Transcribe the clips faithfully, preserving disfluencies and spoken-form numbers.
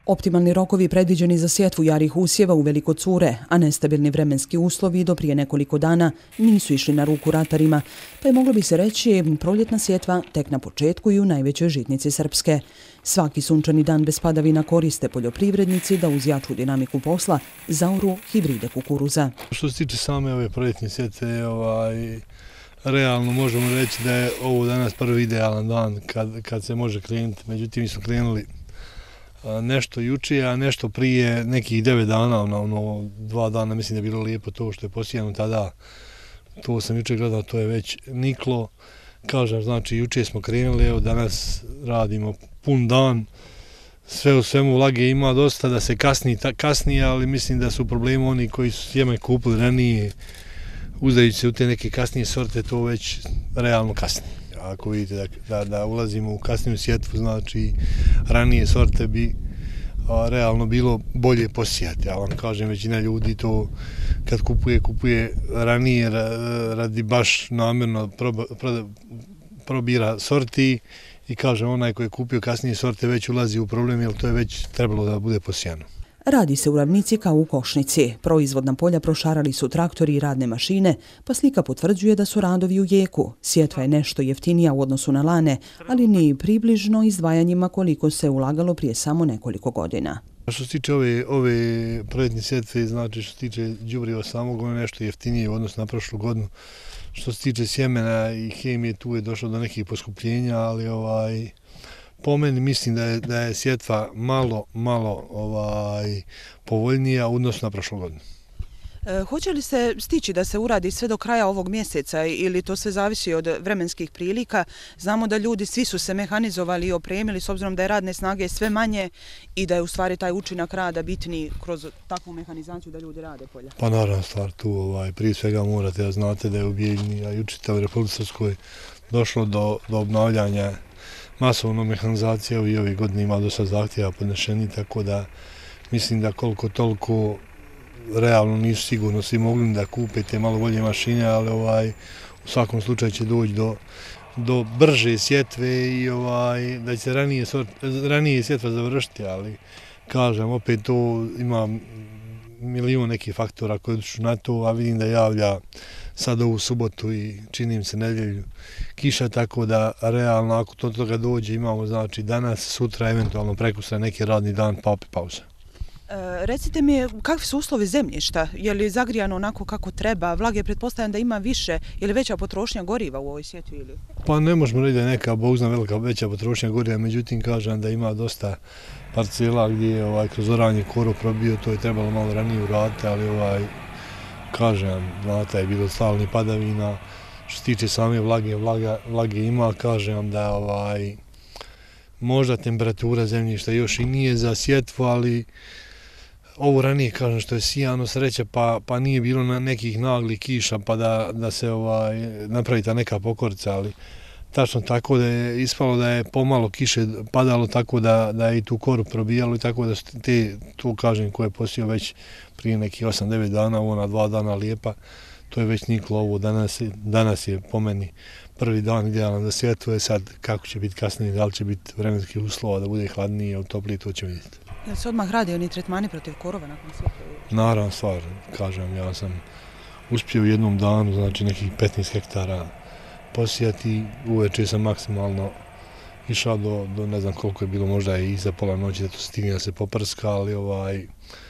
Optimalni rokovi predviđeni za sjetvu jarih usjeva u veliko cure, a nestabilni vremenski uslovi do prije nekoliko dana nisu išli na ruku ratarima, pa je moglo bi se reći proljetna sjetva tek na početku i u najvećoj žitnici Srpske. Svaki sunčani dan bez padavina koriste poljoprivrednici da uz jaču dinamiku posla zaoru hibride kukuruza. Što se tiče same ove proljetne sjetve, ovaj, realno možemo reći da je ovo danas prvi idealan dan kad, kad se može krenuti. Međutim, mi smo krenuli nešto juče, a nešto prije nekih devet dana, ono, ono, dva dana, mislim da je bilo lijepo to što je posijano tada. To sam juče gledao, to je već niklo. Kažem, znači, juče smo krenuli, evo danas radimo pun dan. Sve u svemu vlage ima dosta, da se kasni, kasnije, ali mislim da su problemi oni koji su sjeme kupili ranije, uzdajući se u te neke kasnije sorte, to već realno kasni. Ako vidite da, da, da ulazimo u kasniju sjetvu, znači ranije sorte bi a, realno bilo bolje posijati. Ja vam kažem, većina ljudi to kad kupuje, kupuje ranije radi baš namjerno proba, pro, probira sorti i kažem, onaj koji je kupio kasnije sorte već ulazi u problem jer to je već trebalo da bude posijano. Radi se u ravnici kao u košnici. Proizvodna polja prošarali su traktori i radne mašine, pa slika potvrđuje da su radovi u jeku. Sjetva je nešto jeftinija u odnosu na lane, ali ni približno izdvajanjima koliko se ulagalo prije samo nekoliko godina. Što se tiče ove, ove proljetne sjetve, znači što se tiče đubriva samog, ono je nešto jeftinije u odnosu na prošlu godinu. Što se tiče sjemena i hemije, tu je došlo do nekih poskupljenja, ali ovaj... Po meni mislim da je, da je sjetva malo, malo ovaj, povoljnija u odnosu na prošlu godinu. E, hoće li se stići da se uradi sve do kraja ovog mjeseca ili to sve zavisi od vremenskih prilika? Znamo da ljudi svi su se mehanizovali i opremili s obzirom da je radne snage sve manje i da je u stvari taj učinak rada bitniji kroz takvu mehanizaciju da ljudi rade polja. Pa naravno stvar tu, ovaj, prije svega morate da znate da je u Bijeljini, a i učite u Republici Srpskoj došlo do, do obnavljanja masovno mehanizacija i ove godine ima dosta zahtjeva podnešeni, tako da mislim da koliko toliko realno nisu sigurno svi mogli da kupe te malo bolje mašine, ali ovaj, u svakom slučaju će doći do, do brže sjetve i ovaj, da će se ranije, ranije sjetva završiti, ali kažem, opet to ima milion nekih faktora koji su na to, a vidim da javlja sad ovu subotu i činim se nedjelju kiša, tako da realno ako to toga dođe imamo znači danas, sutra, eventualno prekustra neki radni dan pa opet pauza. E, recite mi, kakvi su uslovi zemljišta? Je li zagrijano onako kako treba? Vlage pretpostavljam da ima više ili veća potrošnja goriva u ovoj sjetvi? Ili? Pa ne možemo reći da je neka, Bog zna, velika veća potrošnja goriva, međutim kažem da ima dosta parcela gdje je ovaj, kroz oranje korov probio, to je trebalo malo ranije uraditi, ali ovaj, kažem, znate, je bilo stalnih padavina. Što se tiče same vlage, vlaga, vlage ima, kažem da ovaj, možda temperatura zemljišta još i nije za sjetvu, ali ovo ranije, kažem, što je sijano sreća, pa, pa nije bilo na nekih naglih kiša, pa da, da se ovaj, napravi ta neka pokorica, ali tačno tako da je ispalo da je pomalo kiše padalo tako da, da je i tu koru probijalo i tako da su te, to kažem, koje je posio već prije nekih osam devet dana, ovo na dva dana lijepa, to je već niklo ovo. Danas, danas je po meni prvi dan idealan za sjetvu, je sad kako će biti kasnije, da li će biti vremenski uslova da bude hladnije ili toplije, to ćemo vidjeti. Jel se odmah radi oni tretmani protiv korova nakon sjetve? Naravno stvar, kažem, ja sam uspio u jednom danu, znači nekih petnaest hektara posijati, uveče sam maksimalno išao do, do ne znam koliko je bilo, možda i iza pola noći da to stigne da se poprska, ali ovaj,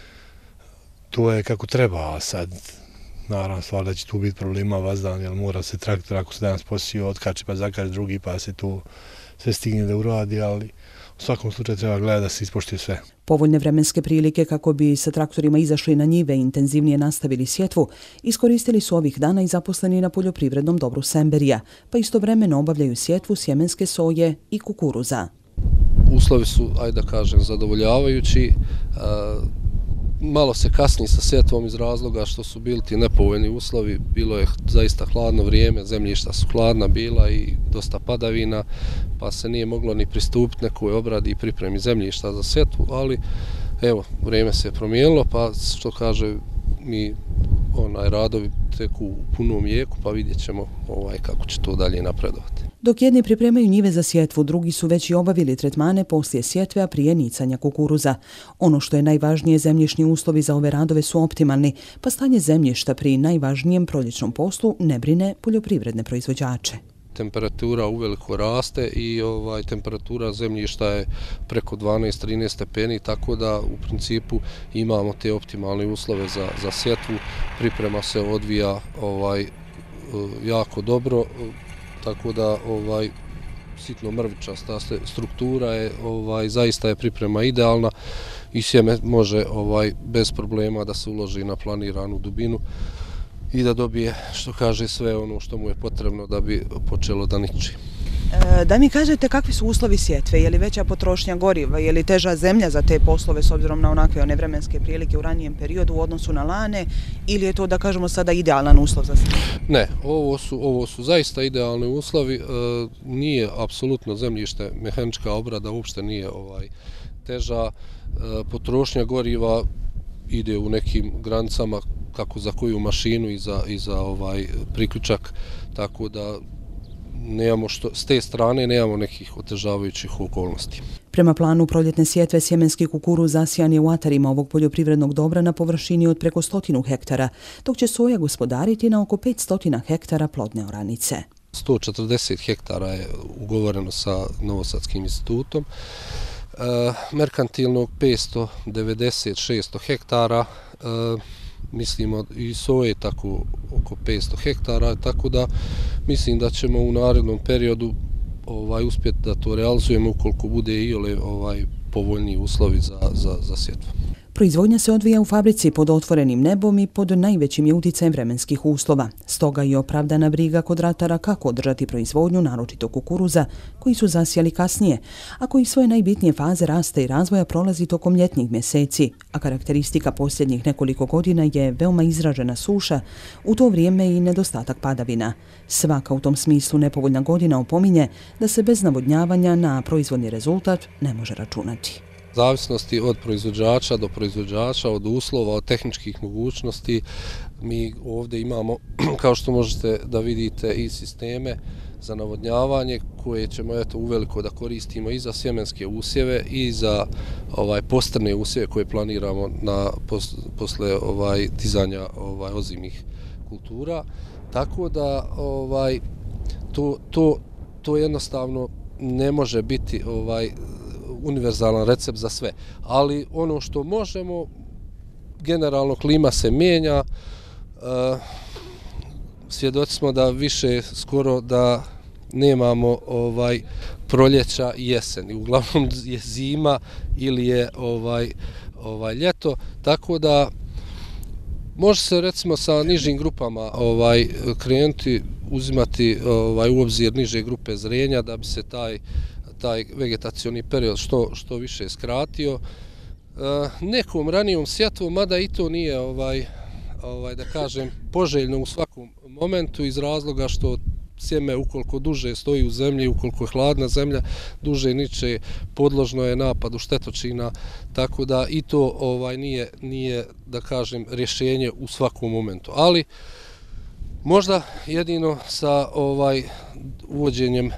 to je kako treba, a sad naravno stvar da će tu biti problema vazdan, jer mora se traktor, ako se danas posio, otkače pa zakače drugi pa se tu sve stigne da uradi, ali u svakom slučaju treba gledati da se ispoštuje sve. Povoljne vremenske prilike kako bi sa traktorima izašli na njive i intenzivnije nastavili sjetvu, iskoristili su ovih dana i zaposleni na poljoprivrednom dobru Semberija, pa istovremeno obavljaju sjetvu sjemenske soje i kukuruza. Uslovi su, ajde da kažem, zadovoljavajući. Malo se kasni sa sjetvom iz razloga što su bili ti nepovoljni uslovi, bilo je zaista hladno vrijeme, zemljišta su hladna bila i dosta padavina, pa se nije moglo ni pristupiti nekoj obradi i pripremi zemljišta za sjetvu, ali evo, vrijeme se je promijenilo, pa što kaže mi onaj radovi teku u punom jeku, pa vidjet ćemo ovaj, kako će to dalje napredovati. Dok jedni pripremaju njive za sjetvu, drugi su već i obavili tretmane poslije sjetve, a prije nicanja kukuruza. Ono što je najvažnije, zemljišni uslovi za ove radove su optimalni, pa stanje zemljišta pri najvažnijem proljećnom poslu ne brine poljoprivredne proizvođače. Temperatura uveliko raste i ovaj temperatura zemljišta je preko dvanaest do trinaest stepeni, tako da u principu imamo te optimalne uslove za, za sjetvu. Priprema se odvija ovaj jako dobro, tako da ovaj sitno mrvičasta struktura je ovaj zaista je priprema idealna i sjeme može ovaj bez problema da se uloži na planiranu dubinu i da dobije, što kaže, sve ono što mu je potrebno da bi počelo da niči. E, da mi kažete kakvi su uslovi sjetve, je li veća potrošnja goriva, je li teža zemlja za te poslove s obzirom na onakve one vremenske prilike u ranijem periodu u odnosu na lane, ili je to, da kažemo, sada idealan uslov za sjetvu? Ne, ovo su, ovo su zaista idealni uslovi, e, nije apsolutno zemljište, mehanička obrada uopšte nije ovaj teža, e, potrošnja goriva ide u nekim granicama kako za koju mašinu i za, i za ovaj priključak, tako da nemamo što, s te strane nemamo nekih otežavajućih okolnosti. Prema planu proljetne sjetve, sjemenski kukuruz zasijan je u atarima ovog poljoprivrednog dobra na površini od preko stotinu hektara, dok će soja gospodariti na oko petsto hektara plodne oranice. sto četrdeset hektara je ugovoreno sa Novosadskim institutom, e, merkantilnog petsto devedeset šest hektara, e, mislimo i soje tako oko petsto hektara, tako da mislim da ćemo u narednom periodu ovaj uspjeti da to realizujemo ukoliko bude i ole ovaj povoljniji uslovi za, za, za sjetvu. Proizvodnja se odvija u fabrici pod otvorenim nebom i pod najvećim je utjecajem vremenskih uslova. Stoga i opravdana briga kod ratara kako održati proizvodnju, naročito kukuruza, koji su zasijali kasnije, a koji svoje najbitnije faze rasta i razvoja prolazi tokom ljetnih mjeseci, a karakteristika posljednjih nekoliko godina je veoma izražena suša, u to vrijeme i nedostatak padavina. Svaka u tom smislu nepovoljna godina opominje da se bez navodnjavanja na proizvodni rezultat ne može računati. Zavisnosti od proizvođača do proizvođača, od uslova, od tehničkih mogućnosti. Mi ovdje imamo, kao što možete da vidite, i sisteme za navodnjavanje koje ćemo eto uveliko da koristimo i za sjemenske usjeve i za ovaj postrne usjeve koje planiramo na pos, posle ovaj dizanja ovaj ozimih kultura. Tako da ovaj to to to jednostavno ne može biti ovaj univerzalan recept za sve, ali ono što možemo, generalno klima se mijenja, e, svjedoci smo da više skoro da nemamo ovaj proljeća i jesen, uglavnom je zima ili je ovaj ovaj ljeto, tako da može se recimo sa nižim grupama ovaj krenuti uzimati ovaj u obzir niže grupe zrenja da bi se taj taj vegetacioni period što što više skratio. E, nekom ranijom sjetvom, mada i to nije ovaj ovaj da kažem poželjno u svakom momentu iz razloga što sjeme ukoliko duže stoji u zemlji, ukoliko je hladna zemlja, duže niče, podložno je napadu štetočina, tako da i to ovaj nije nije da kažem rješenje u svakom momentu. Ali možda jedino sa ovaj uvođenjem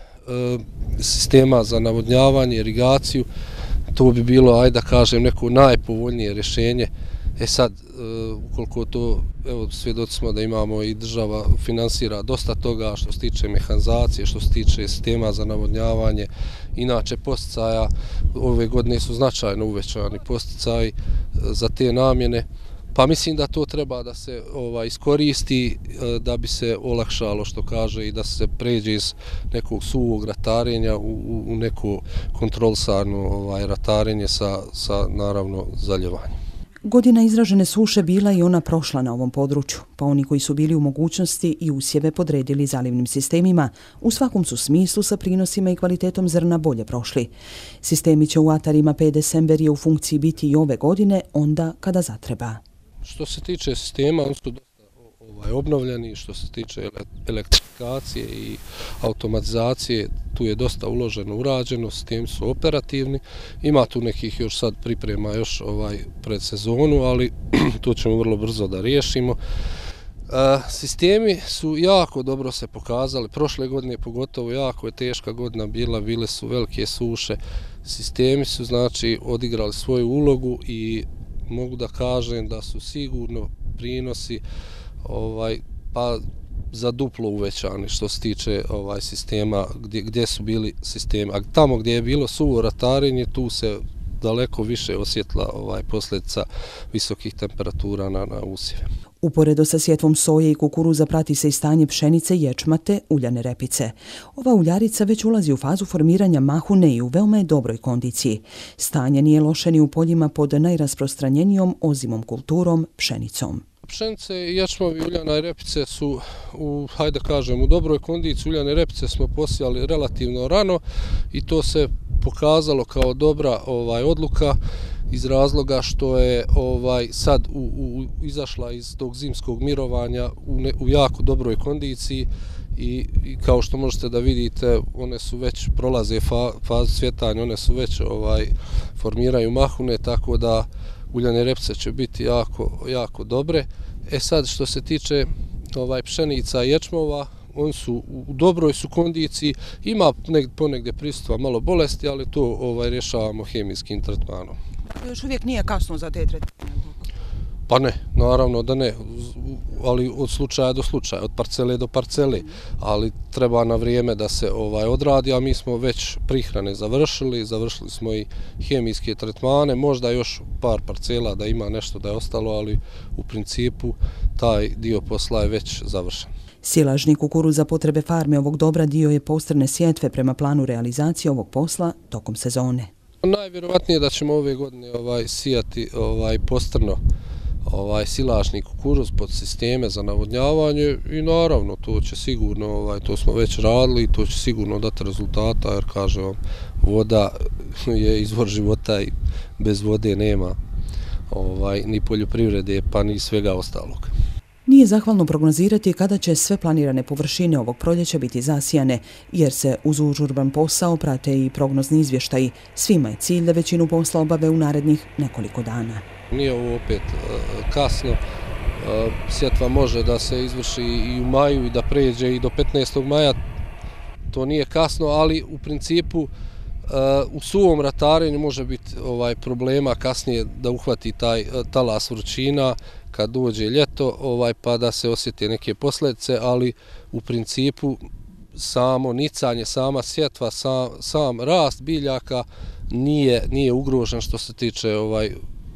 sistema za navodnjavanje, irigaciju, to bi bilo, ajde da kažem, neko najpovoljnije rješenje. E sad, ukoliko to, evo, svjedoci smo da imamo i država finansira dosta toga što se tiče mehanizacije, što se tiče sistema za navodnjavanje, inače posticaja, ove godine su značajno uvećani posticaji za te namjene. Pa mislim da to treba da se ovaj iskoristi da bi se olakšalo, što kaže, i da se pređe iz nekog suvog ratarenja u, u neko kontrolisano ovaj ratarenje sa, sa naravno zaljevanjem. Godina izražene suše bila i ona prošla na ovom području, pa oni koji su bili u mogućnosti i usjeve podredili zalivnim sistemima, u svakom su smislu sa prinosima i kvalitetom zrna bolje prošli. Sistemi će u atarima pet december u funkciji biti i ove godine, onda kada zatreba. Što se tiče sistema, oni su dosta ovaj, obnovljeni, što se tiče elektrifikacije i automatizacije, tu je dosta uloženo, urađeno, sistemi su operativni, ima tu nekih još sad priprema još ovaj pred sezonu, ali to ćemo vrlo brzo da riješimo. Sistemi su jako dobro se pokazali, prošle godine pogotovo jako je teška godina bila, bile su velike suše. Sistemi su znači odigrali svoju ulogu i mogu da kažem da su sigurno prinosi ovaj, pa za duplo uvećani što se tiče ovaj, sistema gdje, gdje su bili sistemi. A tamo gdje je bilo suvo ratarenje, tu se daleko više osjetila ovaj, posljedica visokih temperatura na, na usjeve. Uporedo sa sjetvom soje i kukuruza prati se i stanje pšenice, ječma te uljane repice. Ova uljarica već ulazi u fazu formiranja mahune i u veoma je dobroj kondiciji. Stanje nije loše ni u poljima pod najrasprostranjenijom ozimom kulturom, pšenicom. Pšenice, ječmovi i uljane repice su, u, hajde kažem, u dobroj kondiciji. Uljane repice smo posijali relativno rano i to se pokazalo kao dobra ovaj, odluka iz razloga što je ovaj sad u, u, izašla iz tog zimskog mirovanja u, ne, u jako dobroj kondiciji i, i kao što možete da vidite, one su već prolaze fa, fazu cvjetanja, one su već ovaj formiraju mahune, tako da uljane repice će biti jako, jako dobre. E sad što se tiče ovaj pšenica i ječmova, oni su u dobroj su kondiciji, ima ponegdje prisustva malo bolesti, ali to ovaj rješavamo hemijskim tretmanom. Još uvijek nije kasno za te tretmane? Pa ne, naravno da ne, ali od slučaja do slučaja, od parcele do parcele, ali treba na vrijeme da se ovaj odradi, a mi smo već prihrane završili, završili smo i hemijske tretmane, možda još par parcela da ima nešto da je ostalo, ali u principu taj dio posla je već završen. Silažni kukuruz za potrebe farme ovog dobra dio je postrne sjetve prema planu realizacije ovog posla tokom sezone. Najvjerovatnije da ćemo ove godine ovaj sijati ovaj postrno ovaj silažni kukuruz pod sisteme za navodnjavanje i naravno to će sigurno ovaj to smo već radili i to će sigurno dati rezultata, jer kažem vam, voda je izvor života i bez vode nema ovaj ni poljoprivrede pa ni svega ostalog. Nije zahvalno prognozirati kada će sve planirane površine ovog proljeća biti zasijane, jer se uz užurban posao prate i prognozni izvještaji. Svima je cilj da većinu posla obave u narednih nekoliko dana. Nije ovo opet kasno. Sjetva može da se izvrši i u maju i da pređe i do petnaestog maja. To nije kasno, ali u principu u suvom ratarenju može biti ovaj problema kasnije da uhvati taj talas vrućina kad dođe ljeto, ovaj pa da se osjete neke posljedice, ali u principu samo nicanje, sama sjetva, sam, sam rast biljaka nije nije ugrožen što se tiče ovaj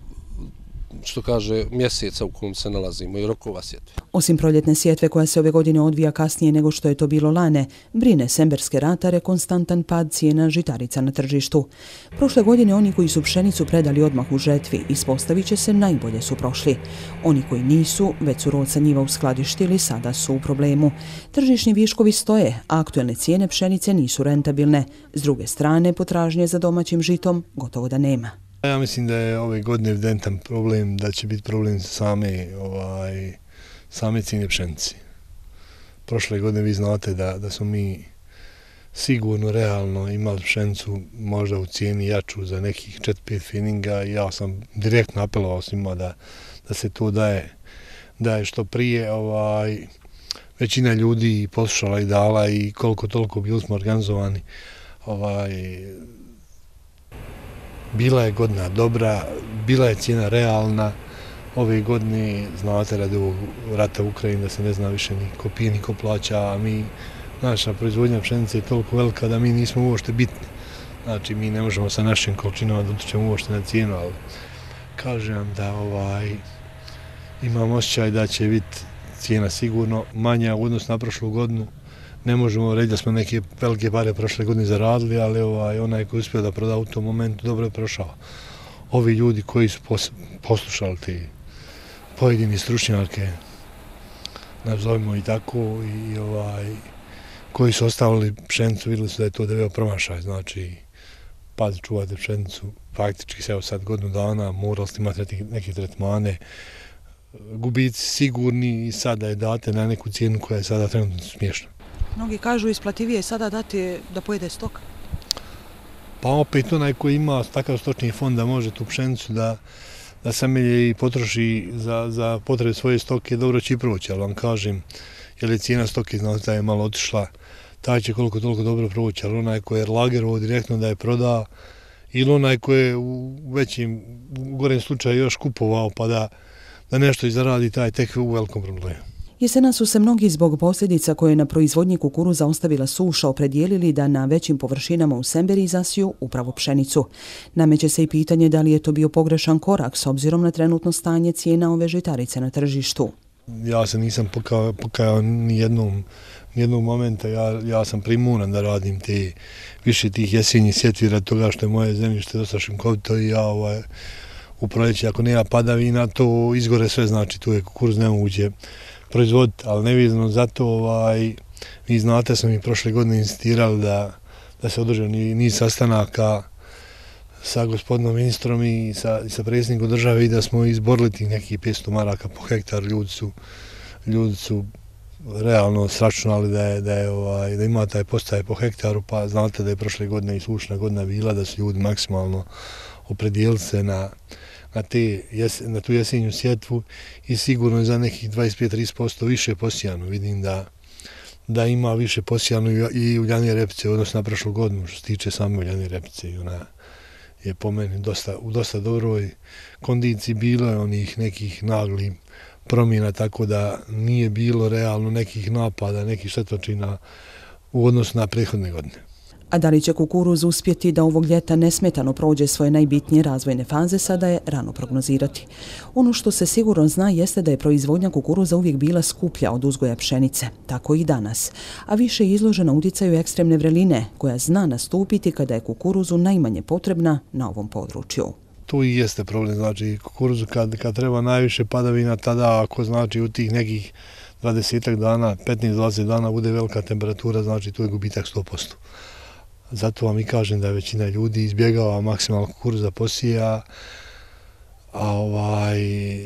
što kaže mjeseca u kojem se nalazimo i rokova sjetve. Osim proljetne sjetve koja se ove godine odvija kasnije nego što je to bilo lane, brine semberske ratare konstantan pad cijena žitarica na tržištu. Prošle godine oni koji su pšenicu predali odmah u žetvi ispostavit će se najbolje su prošli. Oni koji nisu, već su rod sa njiva uskladištili, sada su u problemu. Tržišni viškovi stoje, a aktuelne cijene pšenice nisu rentabilne. S druge strane, potražnje za domaćim žitom gotovo da nema. Ja mislim da je ove godine evidentan problem, da će biti problem same, ovaj, same cijene pšenice. Prošle godine vi znate da, da smo mi sigurno, realno imali pšenicu možda u cijeni jaču za nekih četiri pet fininga i ja sam direktno apelovao svima da, da se to daje, daje što prije. Ovaj, većina ljudi poslušala i dala i koliko toliko bili smo organizovani. Ovaj, Bila je godina dobra, bila je cijena realna. Ove godine, znate, radi ovog rata u Ukrajini da se ne zna više ni ko pije, ni ko plaća, a mi, naša proizvodnja pšenice je toliko velika da mi nismo uopšte bitni. Znači, mi ne možemo sa našim količinama da utičemo uopšte na cijenu, ali kažem da ovaj, imam osjećaj da će biti cijena sigurno manja u odnosu na prošlu godinu. Ne možemo reći da smo neke velike pare prošle godine zaradili, ali ovaj, onaj koji je uspio da proda u tom momentu dobro je prošao. Ovi ljudi koji su poslušali te pojedini stručnjake, nazovimo i tako, i ovaj, koji su ostavili pšenicu, vidjeli su da je to debeo promašaj. Znači, pad čuvate pšenicu, faktički se evo sad godinu dana, morali ste imati neke tretmane, gubici sigurni i sada je date na neku cijenu koja je sada trenutno smiješna. Mnogi kažu isplativije sada dati da pojede stok. Pa opet onaj koji ima takav stočni fond da može tu pšenicu da, da semelje i potroši za, za potrebe svoje stoke, dobro će i proći, ali vam kažem, jer je cijena stoke znate da je malo otišla, taj će koliko toliko dobro proći, ali onaj koji je lagerovo direktno da je proda, ili onaj koji je u većim, u gorem slučaju još kupovao pa da, da nešto i zaradi, taj tek u velikom problemu. Jesena su se mnogi zbog posljedica koje je na proizvodnji kukuruza ostavila suša opredijelili da na većim površinama u Semberiji zasiju upravo pšenicu. Nameće se i pitanje da li je to bio pogrešan korak s obzirom na trenutno stanje cijena ove žitarice na tržištu. Ja se nisam pokajao, pokajao ni jednom, ni jednog momenta, ja, ja sam primuran da radim te, više tih jesenjih sjetvi radi toga što je moje zemljište dosta šinkovito i ja ovaj, u proljeći ako nema padavina to izgore sve, znači tu je kukuruz nemoguće proizvoditi, ali nevezano zato ovaj, vi znate smo mi prošle godine insistirali da, da se održe niz sastanaka sa gospodinom ministrom i sa, i sa predsjednikom države i da smo izborili tih nekih petsto maraka po hektar. Ljudi su, ljudi su realno sračunali da, je, da, je, ovaj, da ima taj postaje po hektaru, pa znate da je prošle godine i sušna godina bila, da su ljudi maksimalno opredijelili se na, na, te, na tu jesenju sjetvu i sigurno za nekih dvadeset pet do trideset posto više posijano. Vidim da, da ima više posijano i uljane repice u odnosu na prošlu godinu, što se tiče same uljane repice. I ona je po meni dosta, u dosta dobroj kondiciji, bilo je onih nekih naglih promjena, tako da nije bilo realno nekih napada, nekih štetočina u odnosu na prethodne godine. A da li će kukuruz uspjeti da ovog ljeta nesmetano prođe svoje najbitnije razvojne faze, sada je rano prognozirati. Ono što se sigurno zna jeste da je proizvodnja kukuruza uvijek bila skuplja od uzgoja pšenice, tako i danas, a više je izložena utjecaju ekstremne vreline, koja zna nastupiti kada je kukuruzu najmanje potrebna na ovom području. Tu i jeste problem, znači kukuruzu kad, kad treba najviše padavina, tada ako znači u tih nekih dvadesetak dana, petnaest do dvadeset dana bude velika temperatura, znači tu je gubitak sto posto. Zato vam i kažem da većina ljudi izbjegava maksimalno kukuruza posija, a ovaj,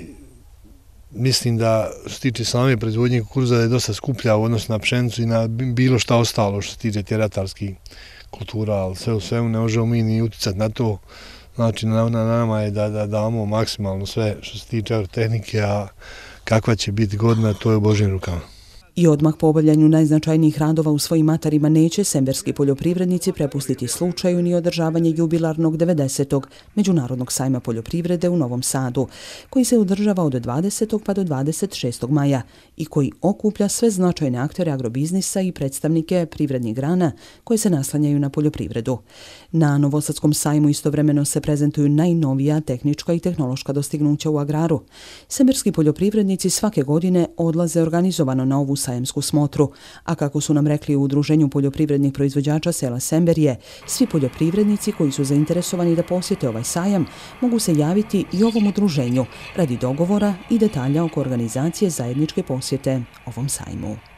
mislim da što se tiče same proizvodnje kukuruza da je dosta skuplja u odnosu na pšenicu i na bilo šta ostalo što se tiče tih ratarskih kultura, ali sve u svemu ne možemo mi ni utjecati na to. Znači na, na nama je da, da damo maksimalno sve što se tiče agrotehnike, a kakva će biti godina, to je u Božjim rukama. I odmah po obavljanju najznačajnijih radova u svojim matarima neće semberski poljoprivrednici prepustiti slučaju ni održavanje jubilarnog devedesetog Međunarodnog sajma poljoprivrede u Novom Sadu, koji se održava od dvadesetog pa do dvadeset šestog maja i koji okuplja sve značajne aktere agrobiznisa i predstavnike privrednih grana koje se naslanjaju na poljoprivredu. Na Novosadskom sajmu istovremeno se prezentuju najnovija tehnička i tehnološka dostignuća u agraru. Semberski poljoprivrednici svake godine odlaze organizovano na ovu sajamsku smotru, a kako su nam rekli u Udruženju poljoprivrednih proizvođača sela Semberije, svi poljoprivrednici koji su zainteresovani da posjete ovaj sajam mogu se javiti i ovom udruženju radi dogovora i detalja oko organizacije zajedničke posjete ovom sajmu.